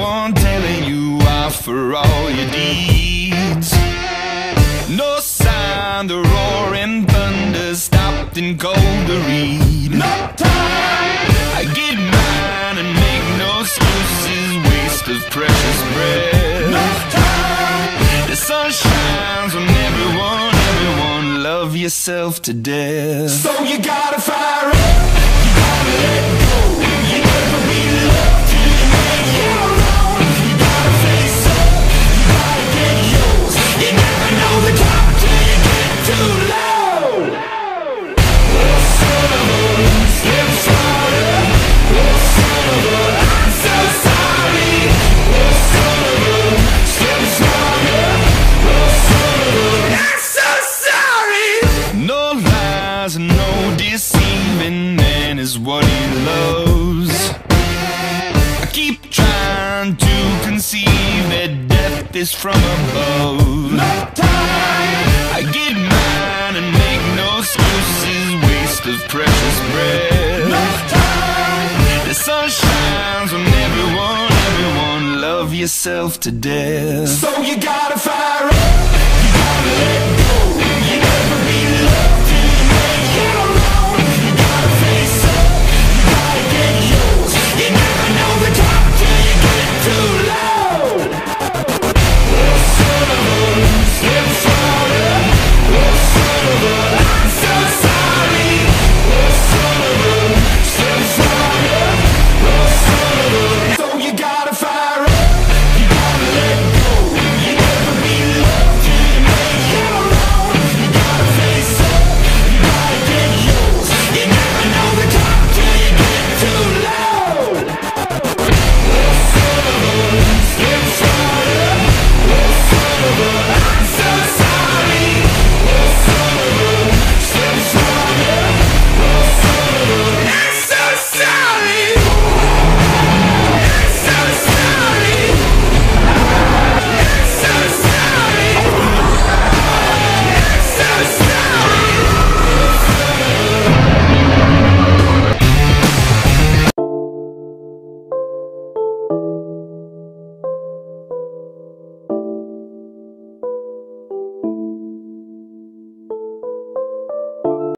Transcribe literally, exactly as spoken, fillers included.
everyone telling you off for all your deeds. No sign, the roaring thunder stopped and cold to read. No time. I get mine and make no excuses, waste of precious breath. No time. The sun shines on everyone, everyone, love yourself to death. So you gotta fire up, you gotta let go. You never be loved till you make your own. You gotta face up, you gotta get yours. You never know the top till you get too low. Oh son of a, step harder. Oh son of a, I'm so sorry. Oh son of a, step harder. Oh son of a, I'm so sorry. No lies and no deceiving, man is what he loves. I keep trying to conceive that death is from above. No time. I get mine and make no excuses, waste of precious breath. No time. The sun shines on everyone, everyone, love yourself to death. So you gotta fire up, you gotta let go.